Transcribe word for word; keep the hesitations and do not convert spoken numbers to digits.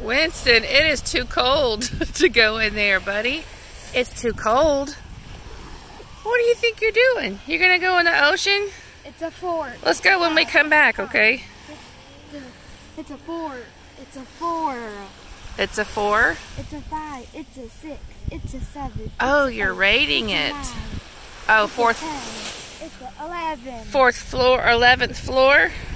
Winston, it is too cold to go in there, buddy. It's too cold. What do you think you're doing? You're gonna go in the ocean? It's a four. Let's go when we come back, okay? It's a four. It's a four. It's a four? It's a five. It's a six. It's a seven. Oh, you're rating it. Nine. Oh, It's fourth. a ten. It's a eleven. Fourth floor, eleventh floor.